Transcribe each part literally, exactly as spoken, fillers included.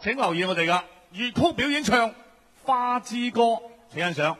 請留意我哋嘅粵曲表演唱《花之歌》，請欣賞。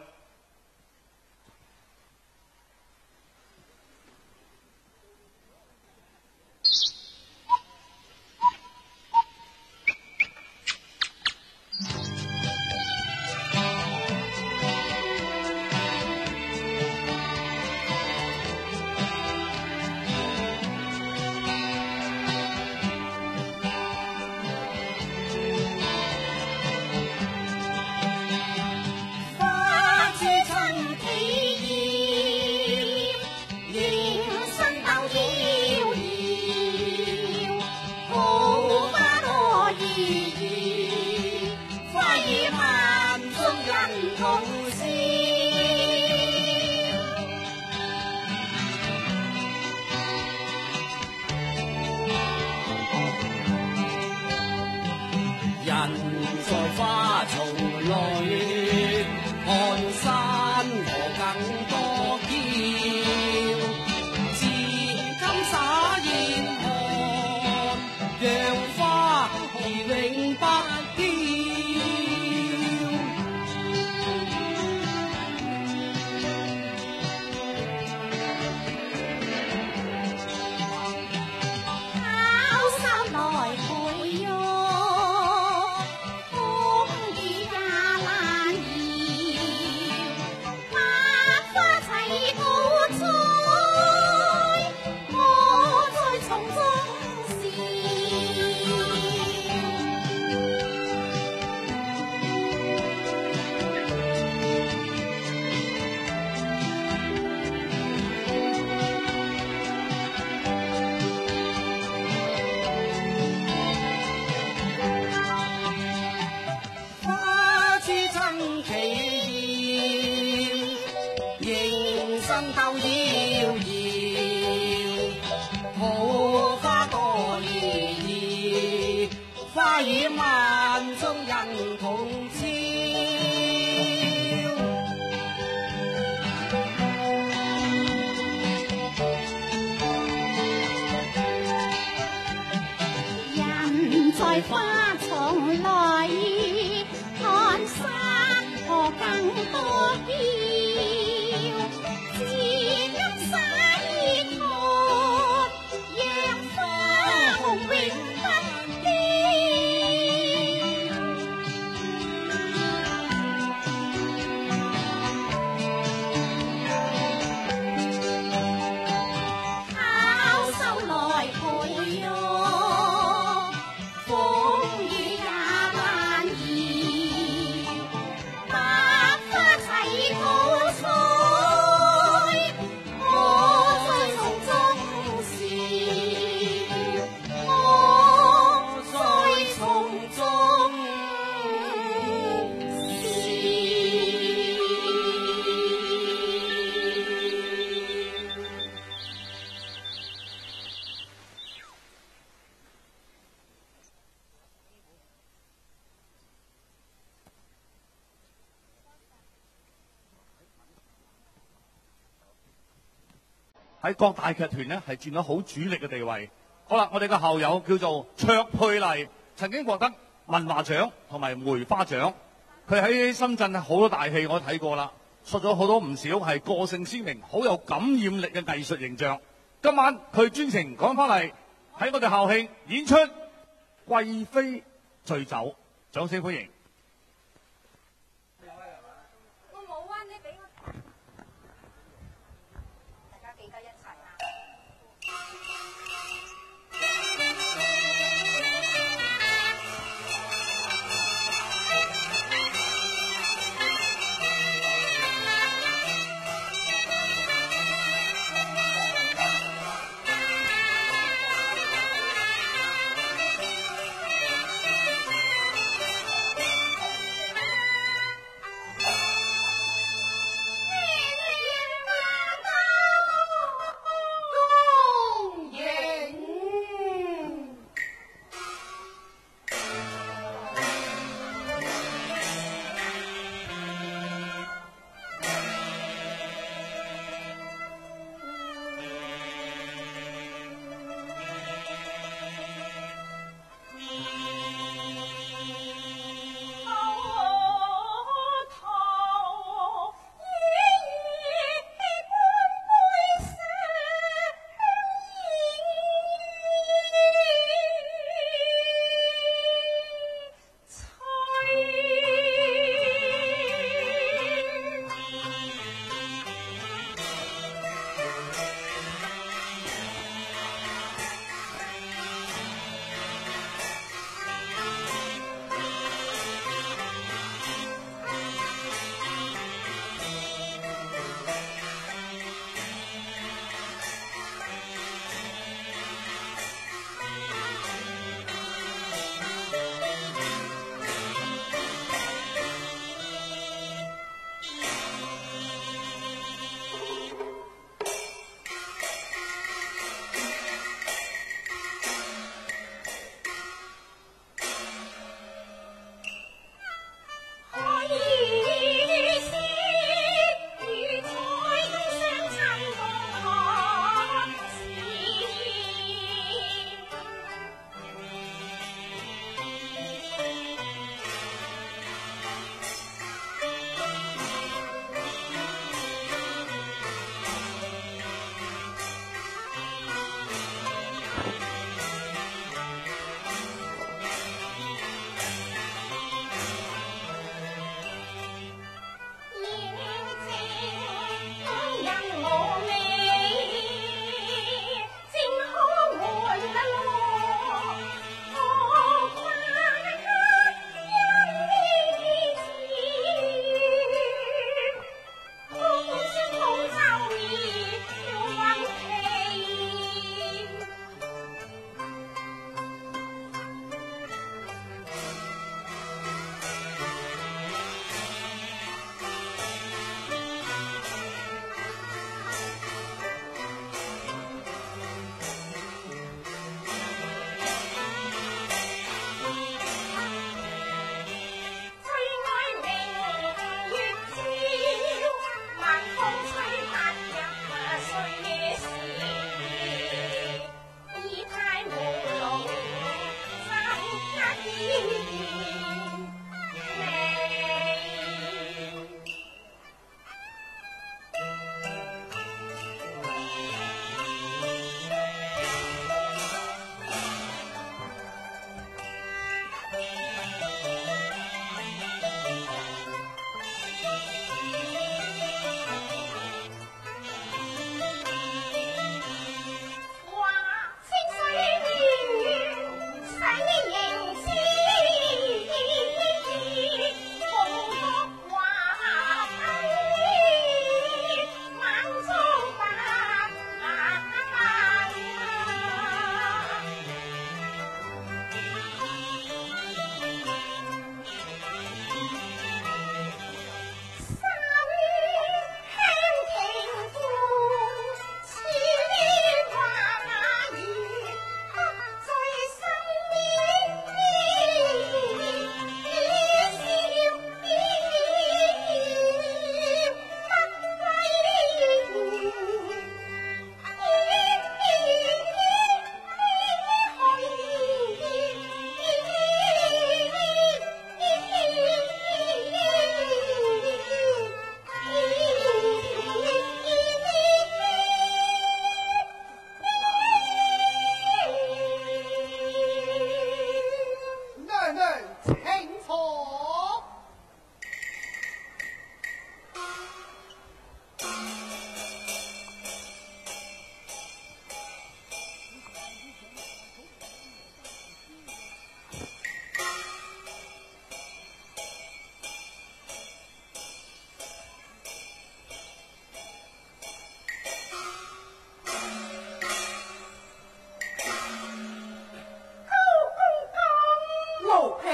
喺各大劇團咧係佔咗好主力嘅地位。好啦，我哋嘅校友叫做卓佩麗，曾經獲得文華獎同埋梅花獎。佢喺深圳好多大戲我都睇過啦，塑咗好多唔少係個性鮮明、好有感染力嘅藝術形象。今晚佢專程趕翻嚟喺我哋校慶演出《貴妃醉酒》，掌聲歡迎！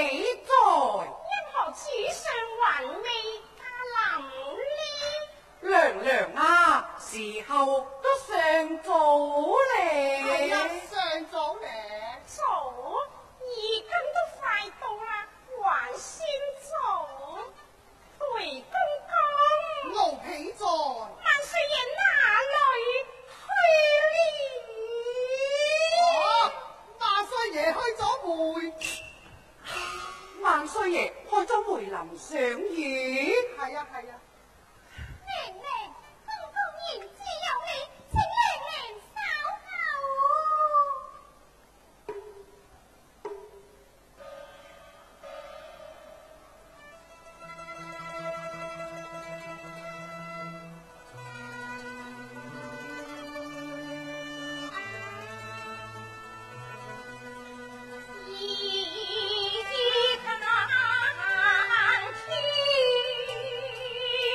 喜在， 因何此上还未嫁林呢？ 娘娘啊，時候都尚早咧。 係啊，上早咧。早，而今都快到啦，還先早。回公公，奴婢在。萬歲爺哪裏去了？ 啊！萬歲爺開咗會。 萬歲爺開咗梅林賞月。 係啊係啊。 娘娘，公公言之有理，請娘娘稍後。一看天。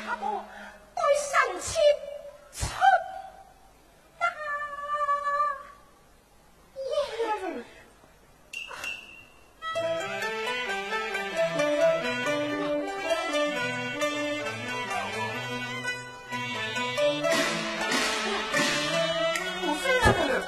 他我对神妾出打耶！ 不是。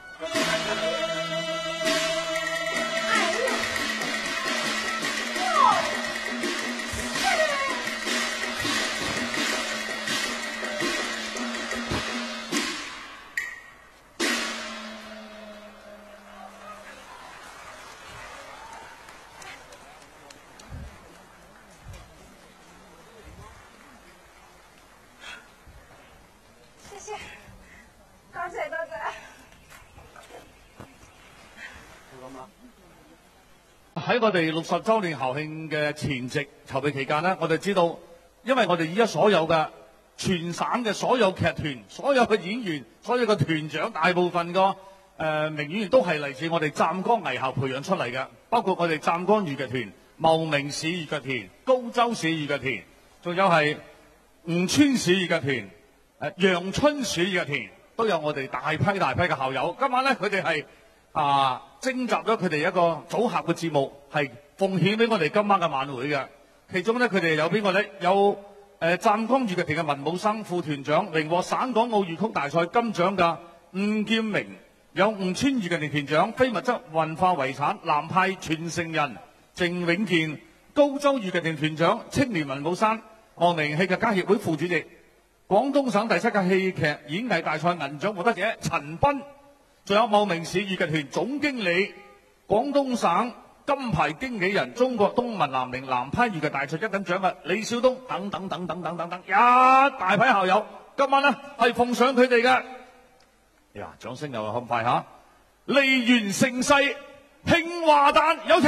喺我哋六十週年校慶嘅前夕籌備期間呢，我哋知道，因為我哋而家所有嘅全省嘅所有劇團、所有嘅演員、所有嘅團長，大部分個誒、呃、名演員都係嚟自我哋湛江藝校培養出嚟嘅，包括我哋湛江豫劇團、茂名市豫劇團、高州市豫劇團，仲有係吳川市豫劇團、誒、呃、陽春市豫劇團，都有我哋大批大批嘅校友。今晚咧，佢哋係啊徵集咗佢哋一個組合嘅節目，係奉獻俾我哋今晚嘅晚會嘅。其中咧，佢哋有邊個咧？有誒湛江豫劇團嘅文武生副團長，榮獲省港澳豫曲大賽金獎嘅吳劍明；有吳川豫劇團團長，非物質文化遺產南派傳承人鄭永健；高州豫劇團團長，青年文武生望寧戲劇家協會副主席；廣東省第七屆戲劇演藝大賽銀獎獲得者陳斌。仲有茂名市豫劇團總經理、廣東省金牌經紀人、中國東文南寧南派豫劇大賽一等獎嘅李小東等等等等等等等，一大批校友，今晚呢係奉上佢哋嘅，呀，掌聲又係咁快嚇！梨園盛世慶華誕，有請。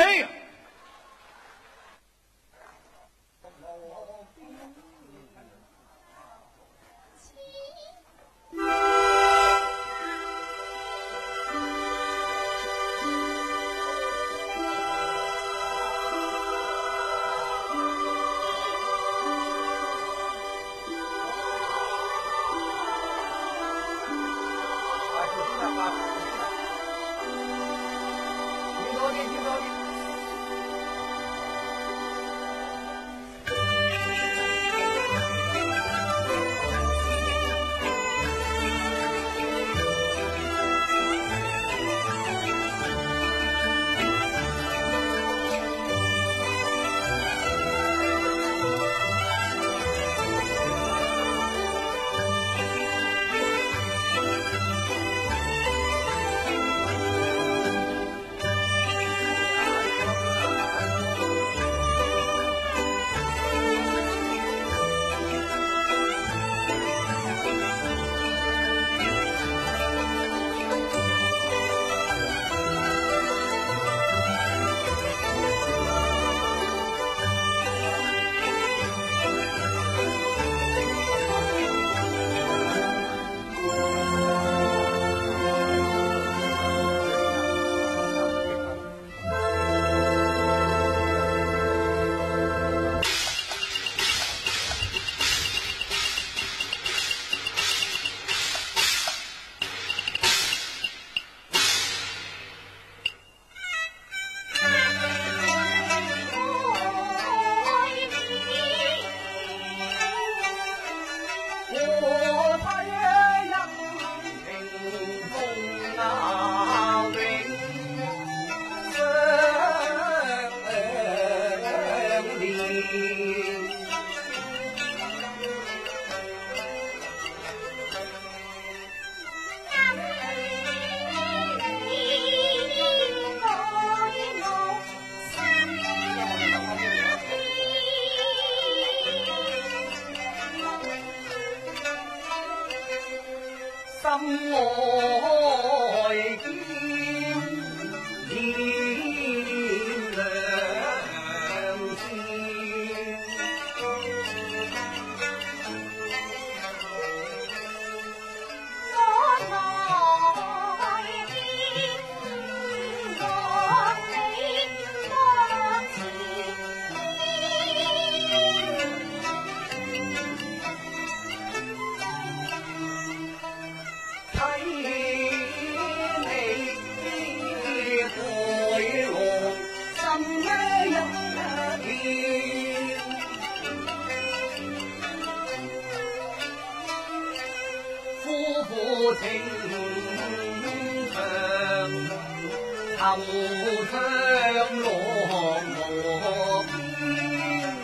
后將落我邊，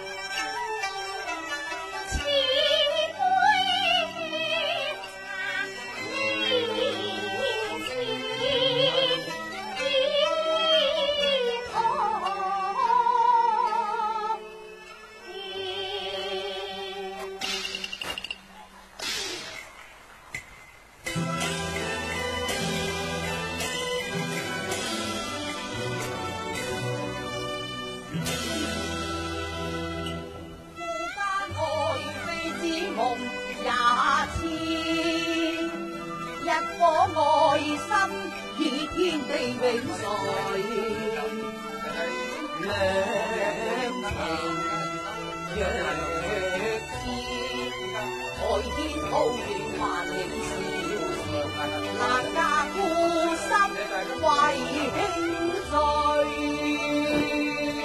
此杯茶你知，幾可一顆愛心與天地永垂，兩情若知，海天高遠萬里韶韶，難家孤心為輕醉。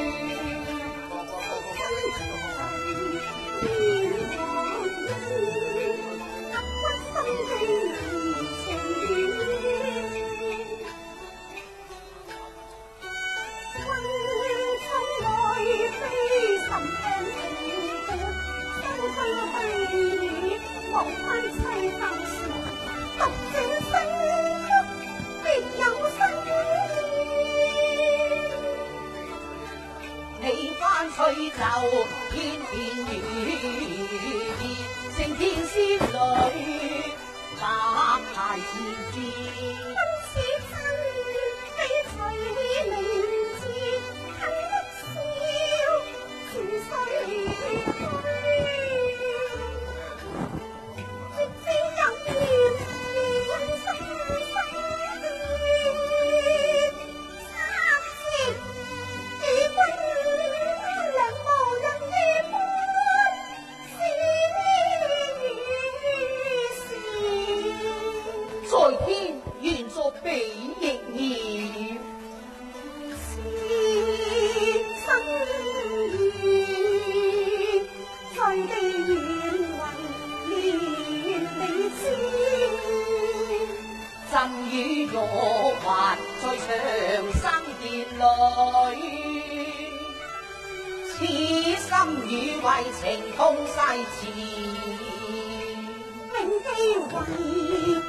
吹奏翩翩雨變，成片仙女百態千姿。今此真非隨名字，恨一笑全歲虛。絕情感願願心心知，三舌與君。在天願作比翼鳥，是生意，在地願雲連理知，贈與玉環在長生殿裏，此心與為情通世詞，永記為。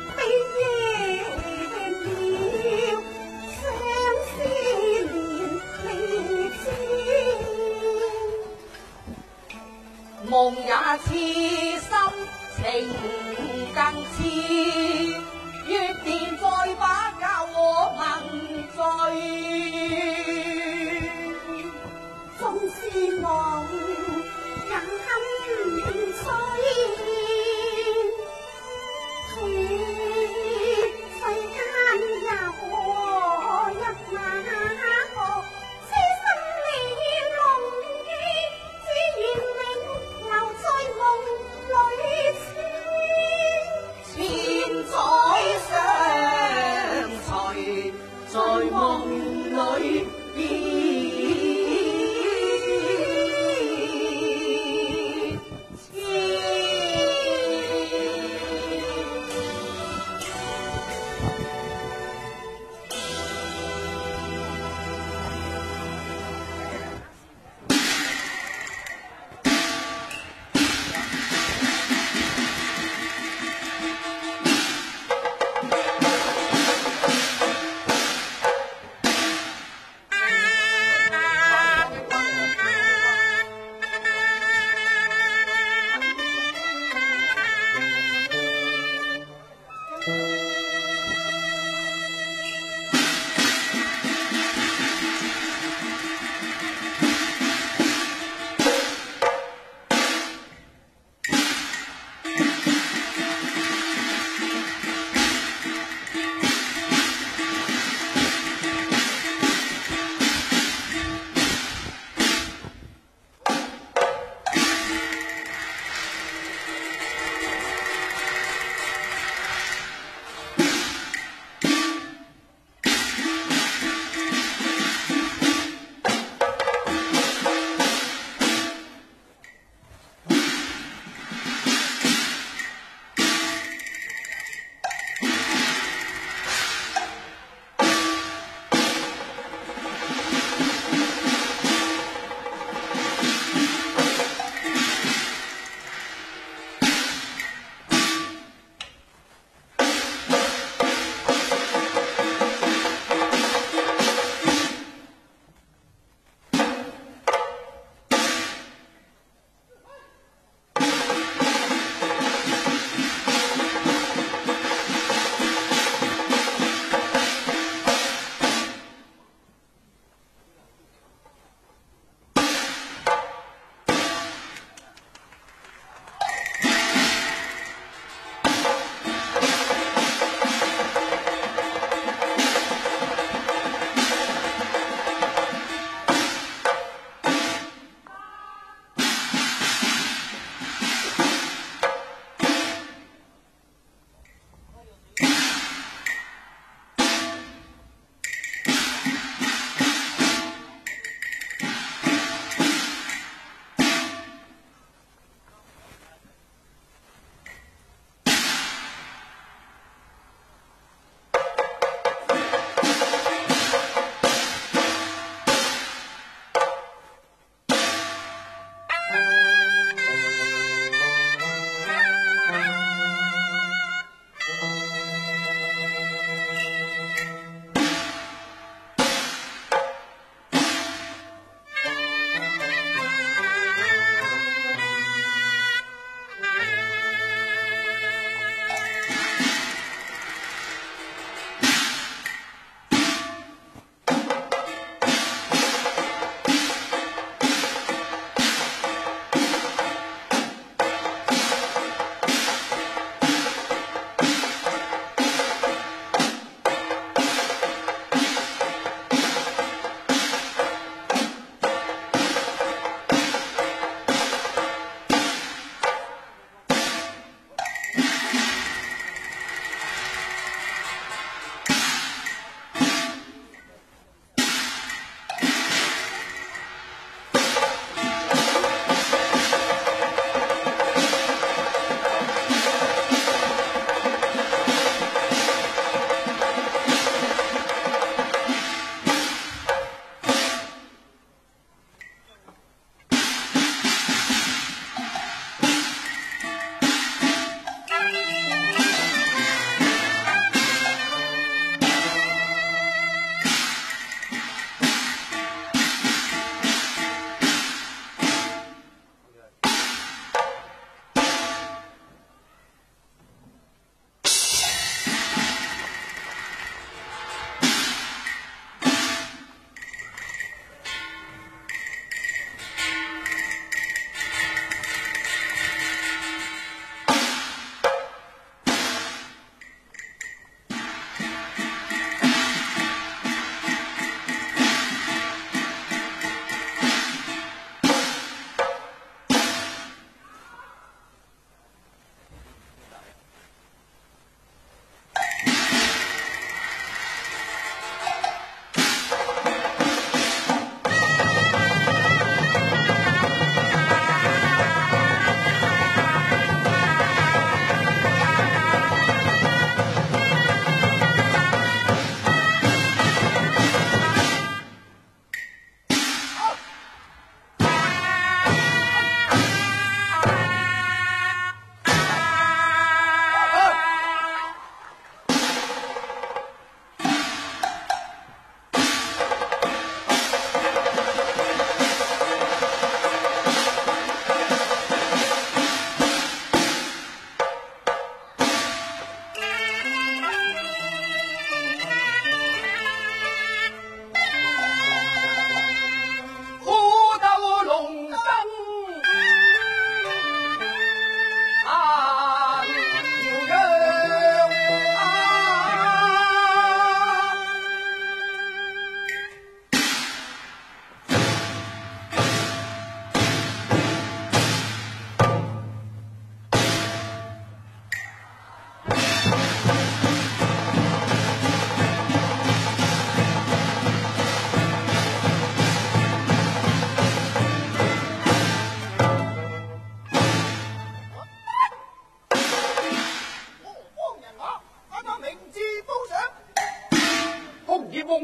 夢也痴心情更痴，月殿再把教我問罪，縱是夢也堪碎。世間有我一馬個，痴心你龍記，只願永留在夢裏，千載。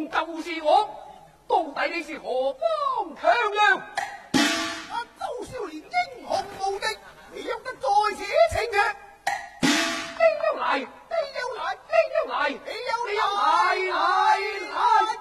定就是我。到底你是何方强梁？ 阿周少年英雄無敵，你休得在此逞強。 你休嚟， 你休嚟， 你休嚟， 你休你休嚟嚟嚟！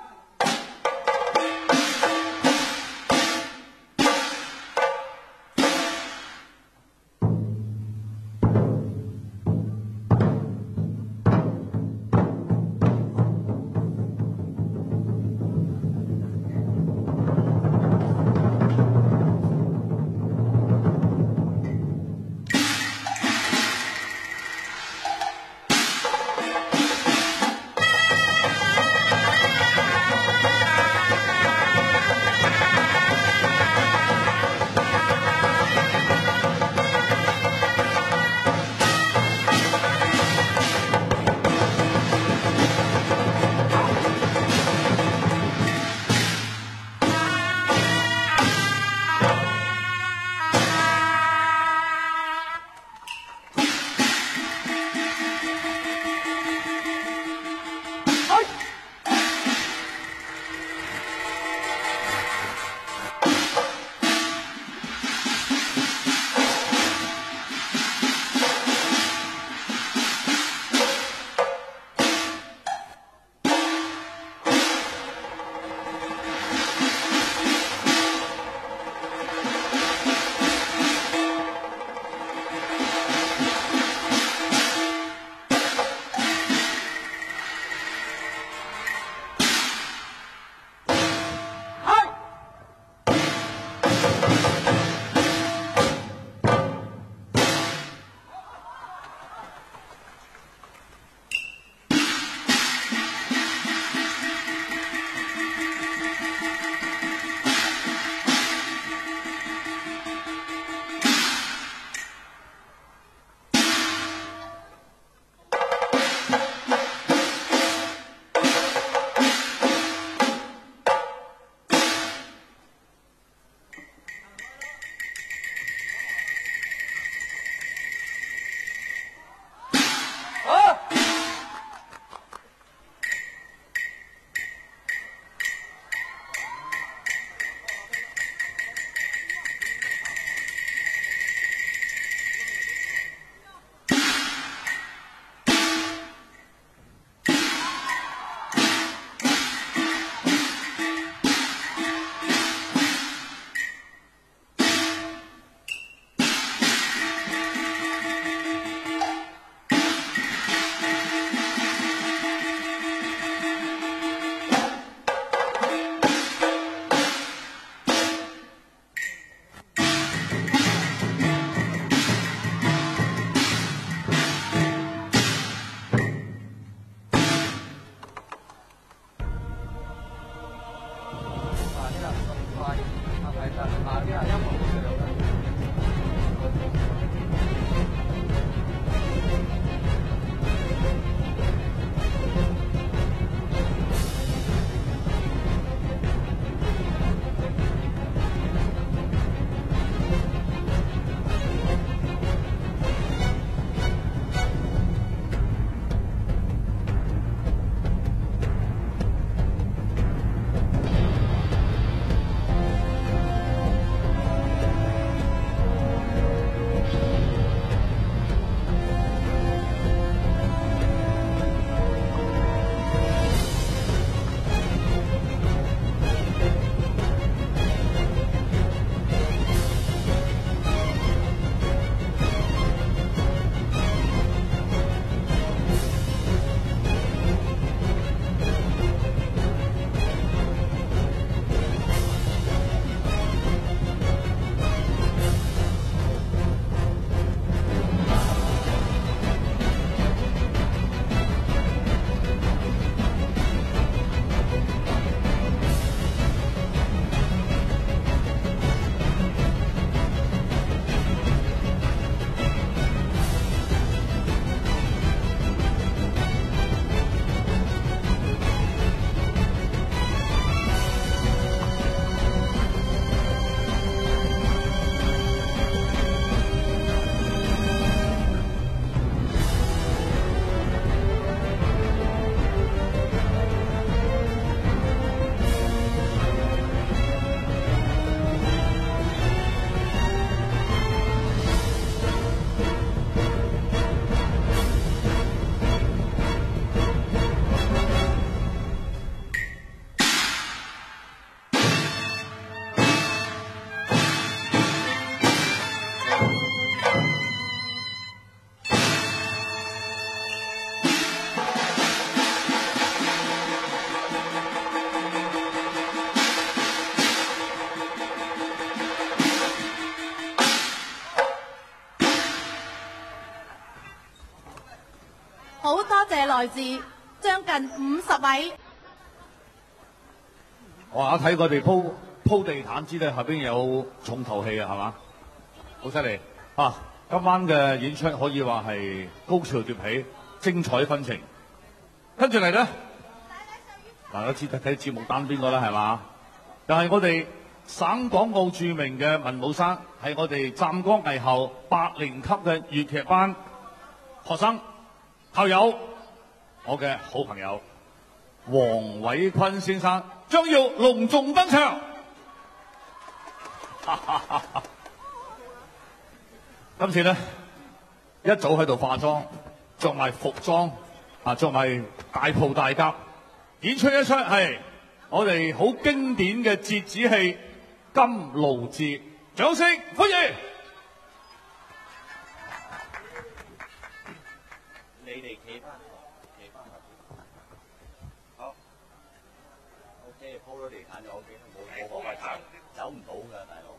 好多謝來自將近五十位。 哇！睇佢哋鋪鋪地毯知道下邊有重頭戲啊，係嘛？好犀利啊！今晚嘅演出可以話係高潮迭起，精彩紛呈。跟住嚟咧，大家知睇睇節目單邊個啦，係嘛？又係我哋省港澳著名嘅文武生，係我哋湛江藝校八年級嘅粵劇班學生校友，我嘅好朋友黃偉坤先生將要隆重登場。今次咧一早喺度化妝，着埋服裝啊，着埋大袍大甲，演出一出係我哋好經典嘅折子戲《金爐志》，掌聲歡迎！ 你哋企翻企翻好 ，OK， 鋪咗地毯就 OK， 冇冇辦法走，走唔到㗎，大佬。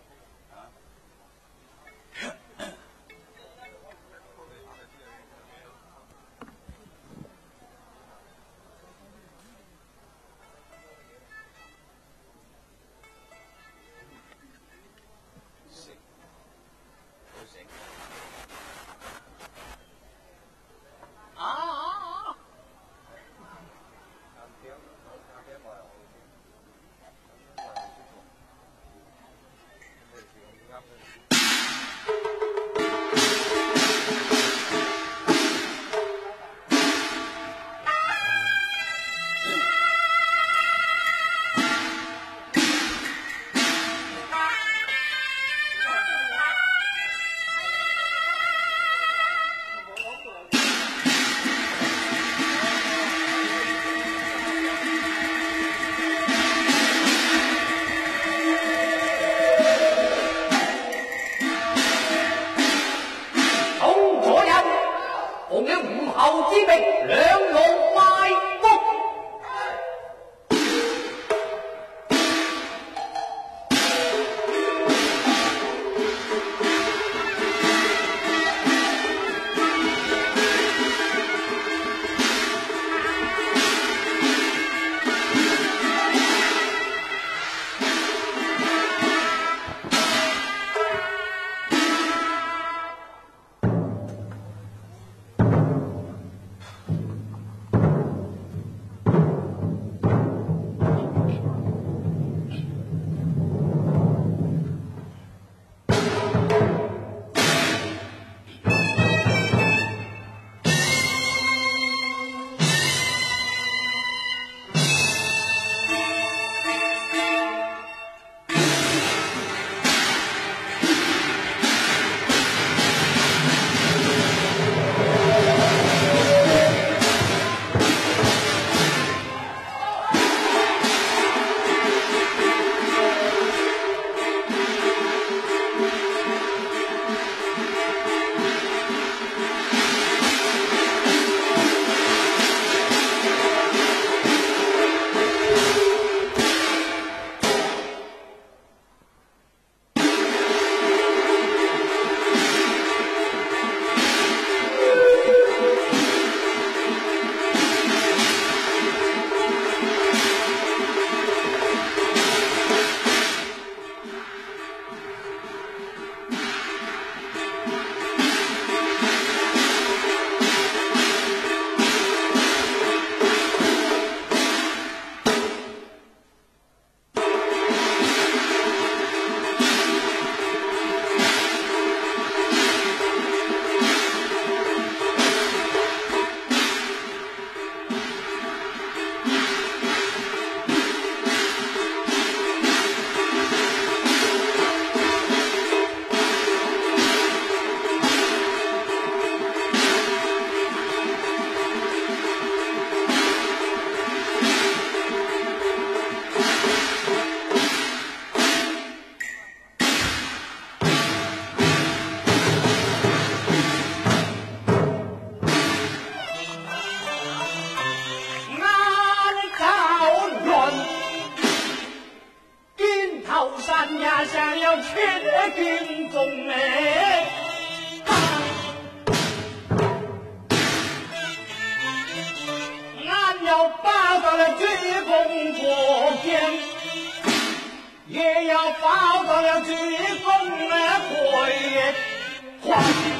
鞠躬过天，也要报到了鞠躬的归还。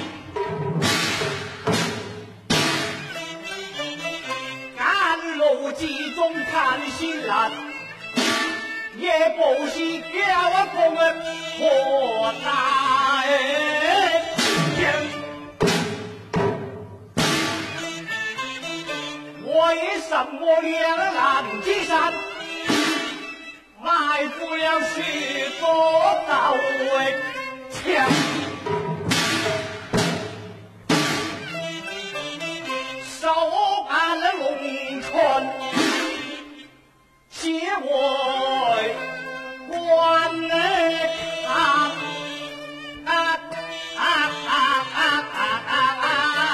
赶路集中看新兰，也不惜叫我公破大天。为什么两岸之山埋伏了许多刀枪？手按了龙船，写为关啊啊啊啊啊啊啊！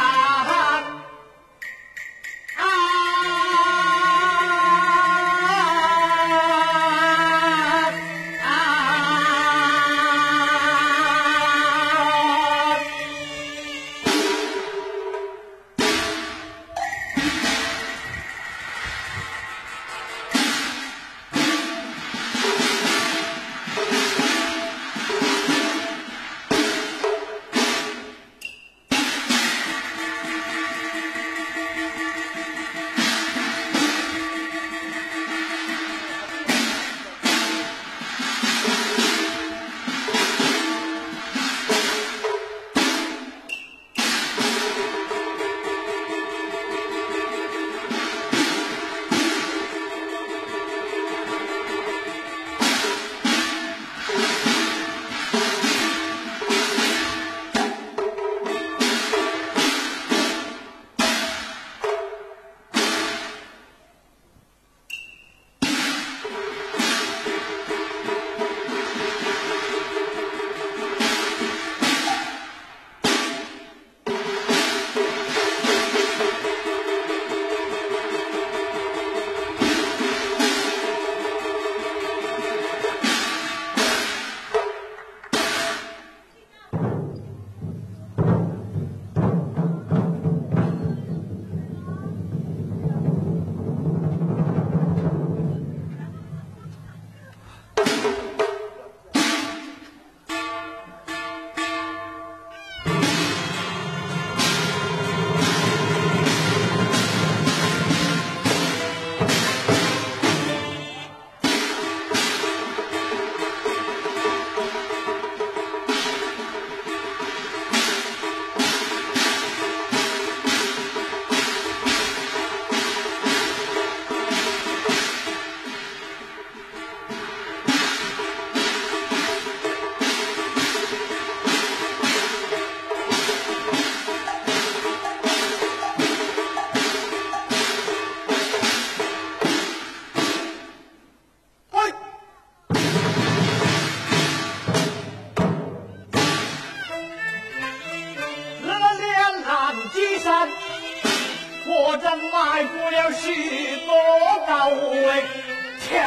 我正迈过了许多道墙，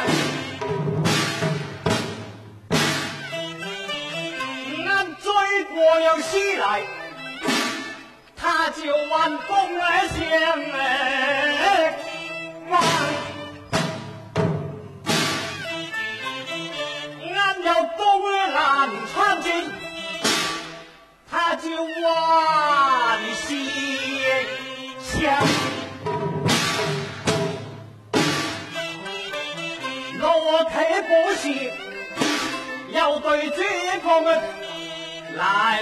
俺追过了西来，他就往东来向望，俺要东南穿进，他就往西向。我睇不起，要对这个们来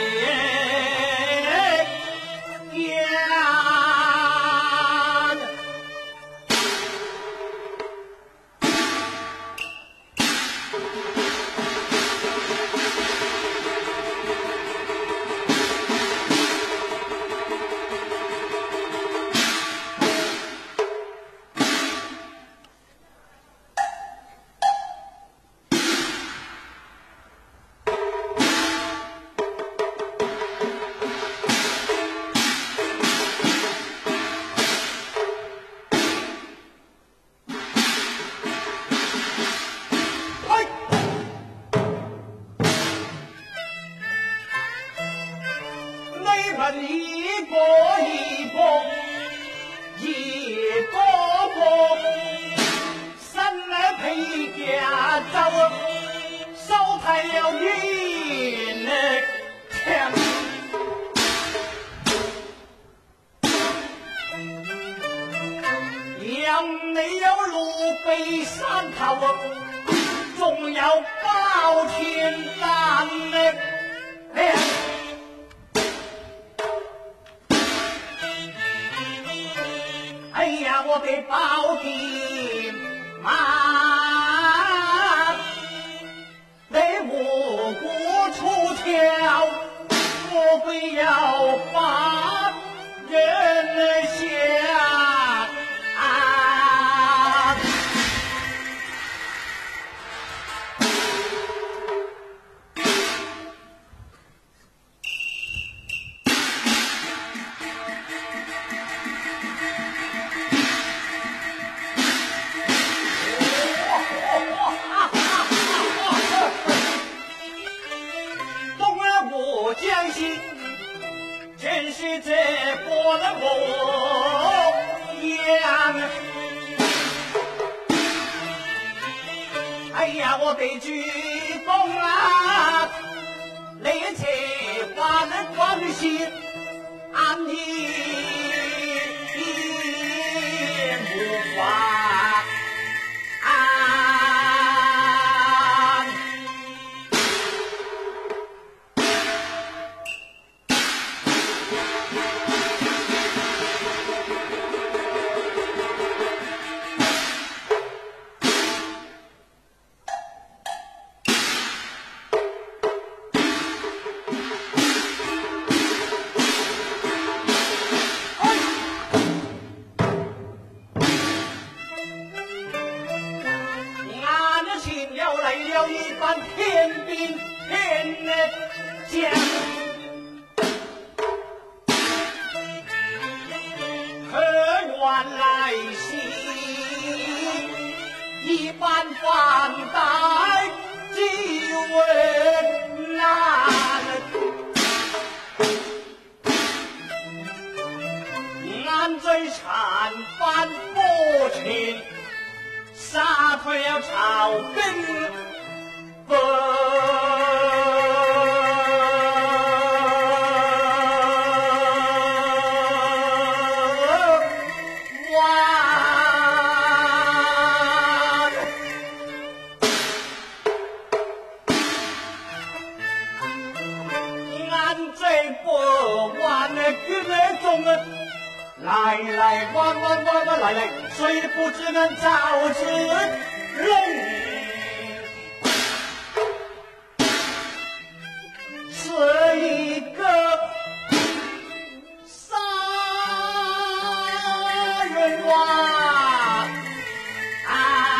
讲。 了阴天。要没有路北山头，总要保天山哎。哎呀，我给保天马，得无故出挑，我非要把人下。江西真是这过了我样，哎呀，我得鞠躬啊，连切花的关系安逸无法。天兵天将，可原来是一般凡代极为难。俺最惨犯父亲，杀退了朝根。不来来弯弯弯弯来来，谁不知俺早知龙，是一个杀人王啊！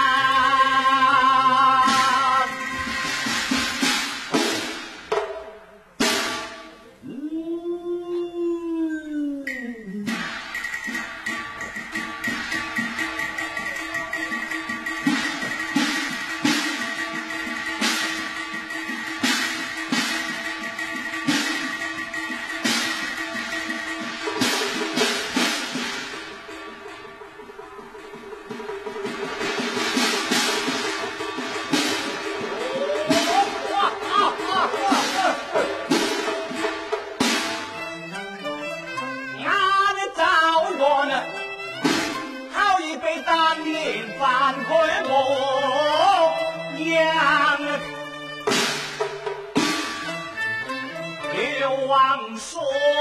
当年犯回我样，刘王说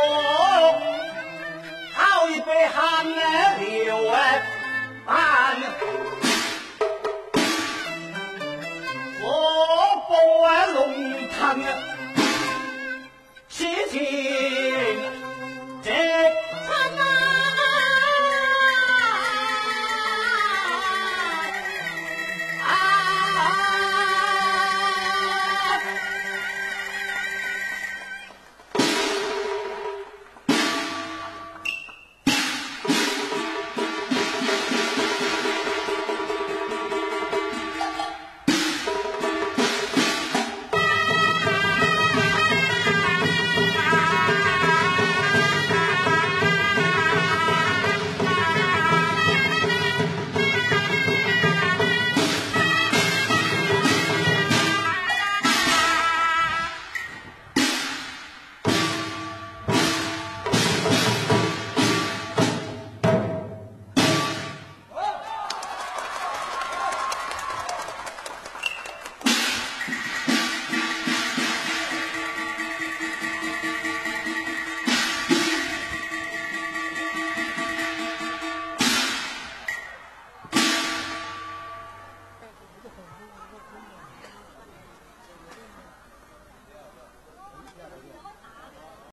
好一杯寒流伴，我不龙腾，西进